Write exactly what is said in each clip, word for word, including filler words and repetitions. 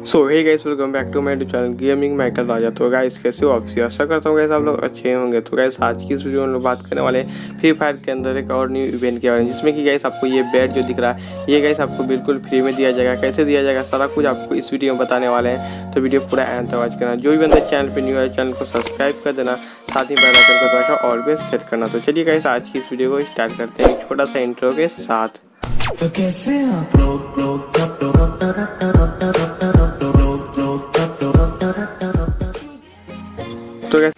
So hey guys, welcome back to my YouTube channel gaming Michael Raja. तो guys कैसे हो आप? आशा करता हूँ गाइस आप लोग अच्छे होंगे। तो गाइस आज की इस वीडियो में हम लोग बात करने वाले हैं फ्री फायर के अंदर एक और न्यू इवेंट के बारे में, जिसमें कि गाइस आपको ये बैट जो दिख रहा है ये गाइस आपको बिल्कुल फ्री में दिया जाएगा। कैसे दिया जाएगा सारा कुछ आपको इस वीडियो में बताने वाले हैं, तो वीडियो पूरा एंड तक वॉच करना। जो भी बंदा चैनल पर न्यू है चैनल को सब्सक्राइब कर देना, साथ ही बेल आइकन को दबाकर ऑल पे सेट करना। तो चलिए गाइस आज की इस वीडियो को स्टार्ट करते हैं छोटा सा इंट्रो के साथ। तो कैसे आप लोग लोग तो गाइस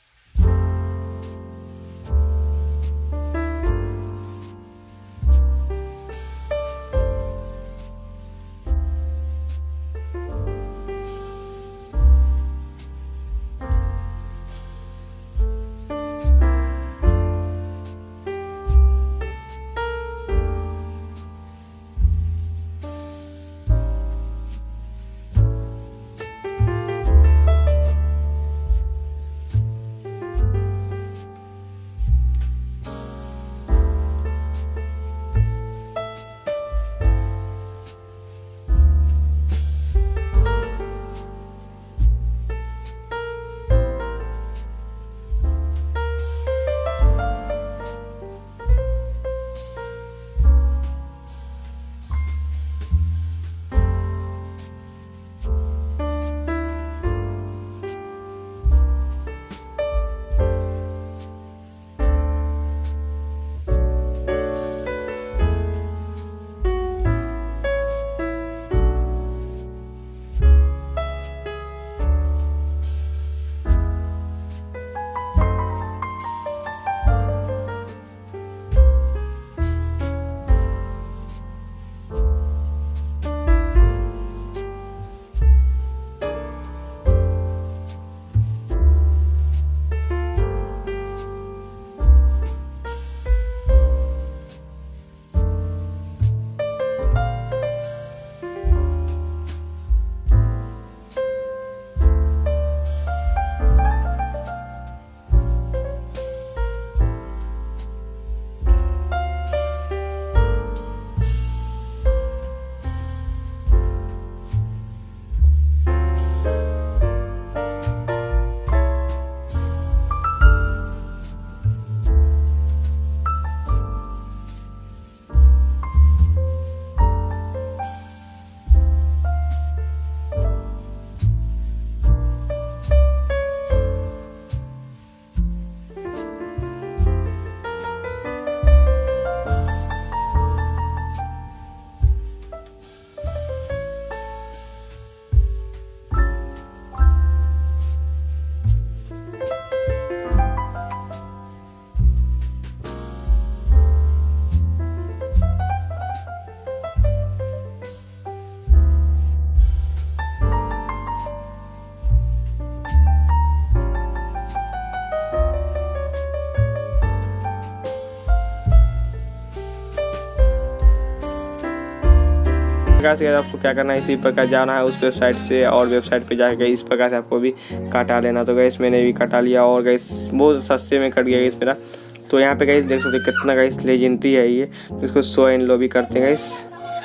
गाइस आपको क्या करना है, इसी प्रकार जाना है उस वेबसाइट से और वेबसाइट पे जाके इस प्रकार से आपको भी काटा लेना। तो गाइस मैंने भी काटा लिया और गाइस बहुत सस्ते में कट गया गाइस मेरा। तो यहाँ पे गाइस देख सकते कितना गाइस लेजेंडरी है ये, इसको शो एंड लो भी करते हैं गाइस।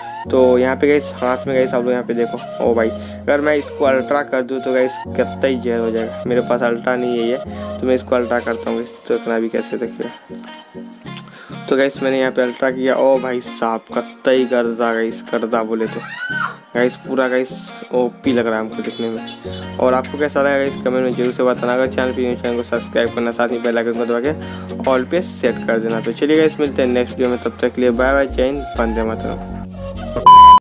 तो यहाँ पे गाइस हाथ में गाइस आप लोग यहाँ पे देखो, ओ भाई अगर मैं इसको अल्ट्रा कर दूँ तो गाइस कितना ही जहर हो जाएगा। मेरे पास अल्ट्रा नहीं है ये, तो मैं इसको अल्ट्रा करता हूँ गाइस, तो इतना भी कैसे देखिए। तो गाइस मैंने यहाँ पे अल्ट्रा किया, ओ भाई साहब कत्ता ही करदा गाइस, करदा बोले तो गाइस पूरा गाइस ओपी लग रहा है हमको दिखने में। और आपको कैसा लगा गाइस कमेंट में जरूर से बताना। अगर चैनल पे चैनल को सब्सक्राइब करना, साथ ही बेल आइकन को दबा के ऑल पे सेट कर देना। तो चलिए गाइस मिलते हैं नेक्स्ट वीडियो में, तब तक के लिए बाय बाय, जय हिंद, वंदे मातरम।